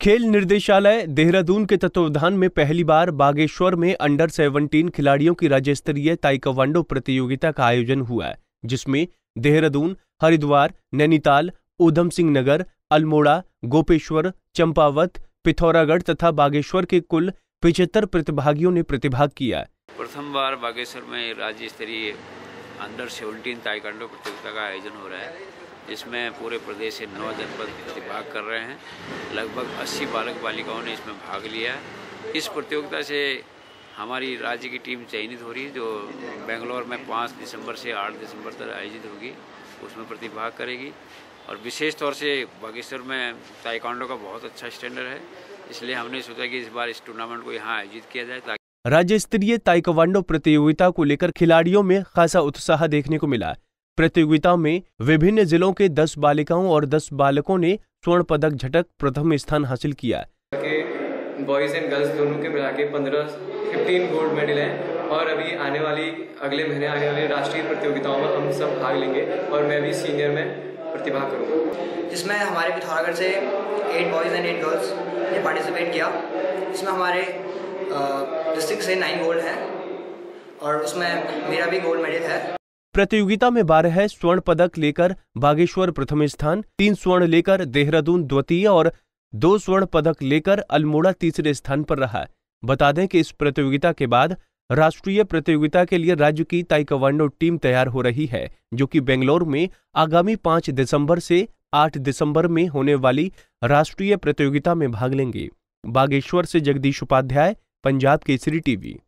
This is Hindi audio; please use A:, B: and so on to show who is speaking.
A: खेल निर्देशालय देहरादून के तत्वावधान में पहली बार बागेश्वर में अंडर 17 खिलाड़ियों की राज्य स्तरीय ताइक्वांडो प्रतियोगिता का आयोजन हुआ है, जिसमें देहरादून, हरिद्वार, नैनीताल, ऊधम सिंह नगर, अल्मोड़ा, गोपेश्वर, चंपावत, पिथौरागढ़ तथा बागेश्वर के कुल 75 प्रतिभागियों ने प्रतिभाग किया।
B: प्रथम बार बागेश्वर में राज्य स्तरीय अंडर 17 ताइक्वांडो प्रतियोगिता का आयोजन हो रहा है। इसमें पूरे प्रदेश से 9 जनपद प्रतिभाग कर रहे हैं। लगभग 80 बालक बालिकाओं ने इसमें भाग लिया है। इस प्रतियोगिता से हमारी राज्य की टीम चयनित हो रही है, जो बेंगलोर में 5 दिसंबर से 8 दिसंबर तक आयोजित होगी, उसमें प्रतिभाग करेगी। और विशेष तौर से बागेश्वर में ताइक्वांडो का बहुत अच्छा स्टैंडर्ड है, इसलिए हमने सोचा कि इस बार इस टूर्नामेंट को यहाँ आयोजित किया जाए।
A: राज्य स्तरीय ताइक्वांडो प्रतियोगिता को लेकर खिलाड़ियों में खासा उत्साह देखने को मिला। प्रतियोगिता में विभिन्न जिलों के 10 बालिकाओं और 10 बालकों ने स्वर्ण पदक झटक प्रथम स्थान हासिल किया।
C: बॉयज एंड गर्ल्स दोनों के मिला के 15 गोल्ड मेडल हैं और अभी अगले महीने आने वाली राष्ट्रीय प्रतियोगिताओं में हम सब भाग लेंगे और मैं भी सीनियर में प्रतिभाग करूँगा,
D: जिसमें हमारे पिथौरागढ़ से 8 बॉयज़ एंड 8 गर्ल्स ने पार्टिसिपेट किया। इसमें हमारे डिस्ट्रिक्ट से 9 गोल्ड हैं और उसमें मेरा भी गोल्ड मेडल है।
A: प्रतियोगिता में 12 स्वर्ण पदक लेकर बागेश्वर प्रथम स्थान, 3 स्वर्ण लेकर देहरादून द्वितीय और 2 स्वर्ण पदक लेकर अल्मोड़ा तीसरे स्थान पर रहा। बता दें कि इस प्रतियोगिता के बाद राष्ट्रीय प्रतियोगिता के लिए राज्य की ताइक्वांडो टीम तैयार हो रही है, जो कि बेंगलोर में आगामी 5 दिसंबर से 8 दिसंबर में होने वाली राष्ट्रीय प्रतियोगिता में भाग लेंगे। बागेश्वर से जगदीश उपाध्याय, पंजाब केसरी टीवी।